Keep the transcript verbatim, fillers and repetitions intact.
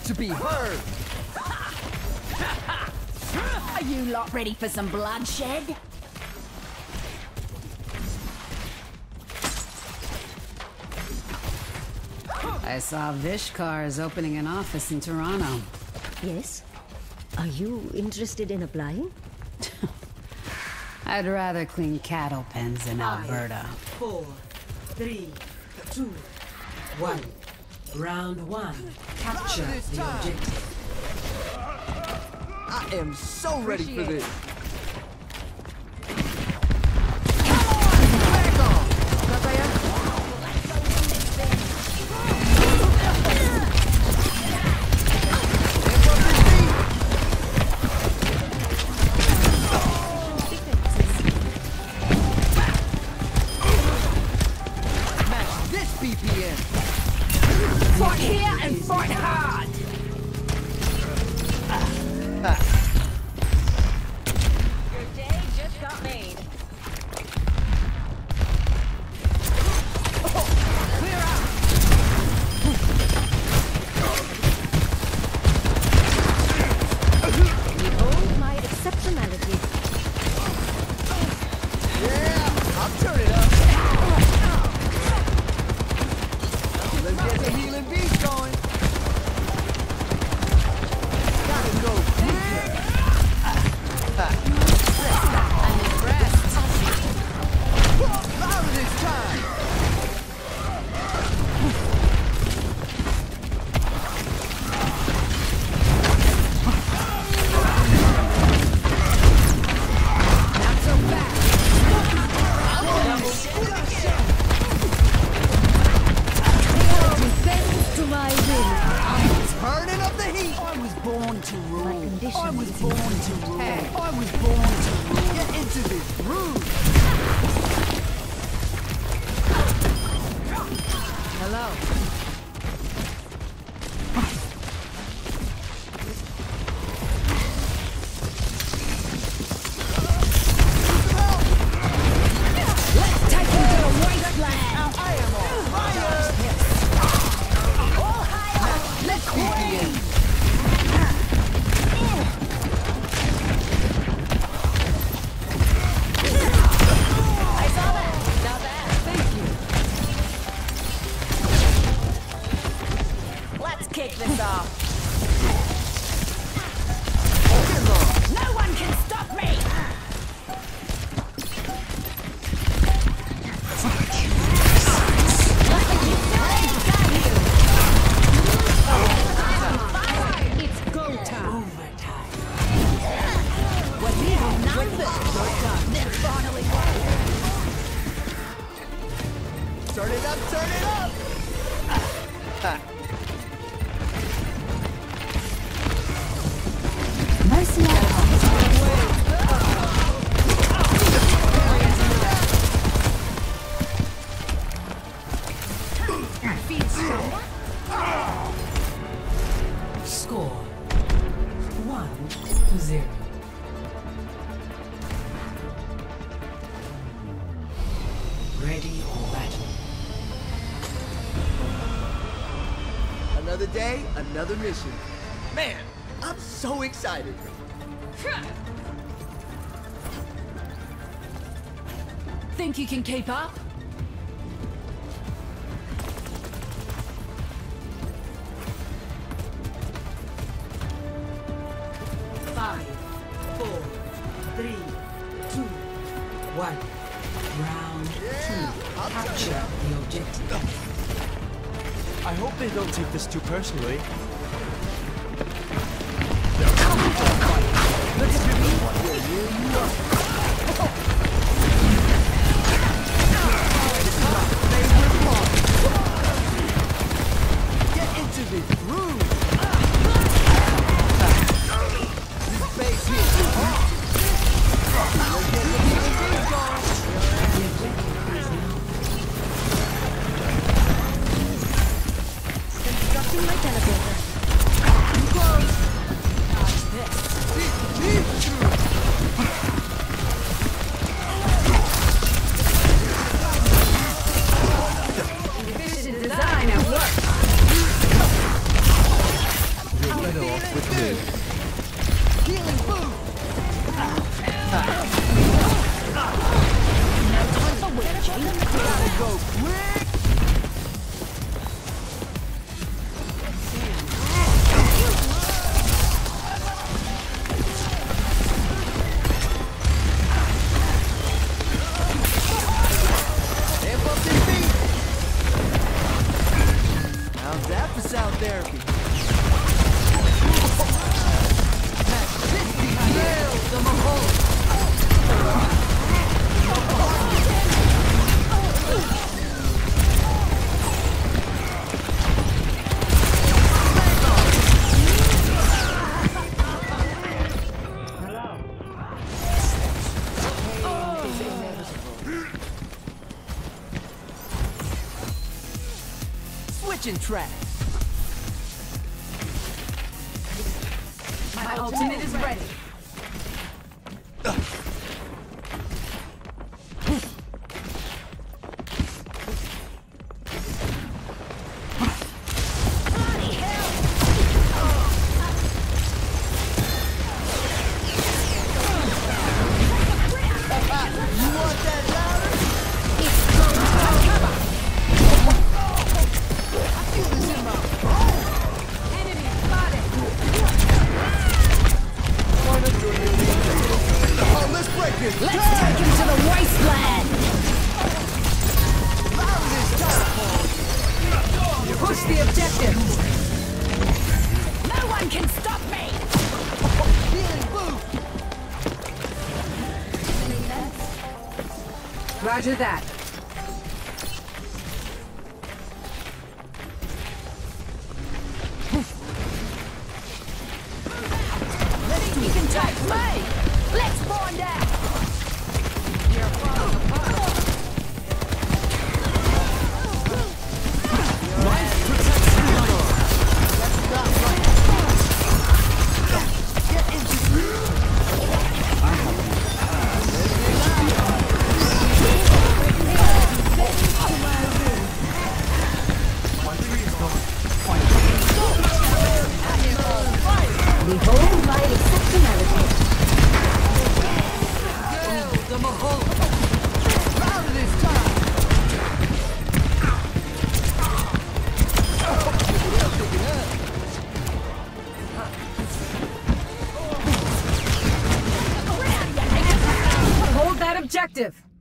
to be heard. Are you lot ready for some bloodshed? I saw Vishkar is opening an office in Toronto. Yes? Are you interested in applying? I'd rather clean cattle pens in Alberta. Four, three, two, one. Round one. Capture the objective. I am so ready for this. Fight here and fight hard! Your day just got made. Oh, clear out! Behold my exceptionality. Yeah, I'm turning up. Let's get the healing beast going. Gotta go quicker. I'm impressed. Louder this time. Not so fast! Defense to my will. Turning up the heat. I was born to rule. My condition I was is born to rule. I was born to rule. Get into this groove. Hello. Let's take him to the wasteland! I am on fire. All higher! Let's queen! I saw that! Not bad. Thank you. Let's kick this off. No one can stop me! It's go time. What do you know? With this, you're done. They're finally won. Turn it up, turn it up. Score one to zero. Ready for battle. Another day, another mission. Man, I'm so excited. Think you can keep up? Five, four, three, two, one. Round two. Capture the objective. I hope they don't take this too personally. Get into this groove. This bass hits is hot. Let's get the healing beast going. Constructing my teleporter. Too close. Efficient design at work. sound therapy. Nail the Mahal. Switching tracks. My ultimate is ready. Let's take him to the wasteland! Push the objective! No one can stop me! Roger that. Think you can take me? Let's find out! Behold my exceptionality. The Mahal. Out of this time. Hold that objective.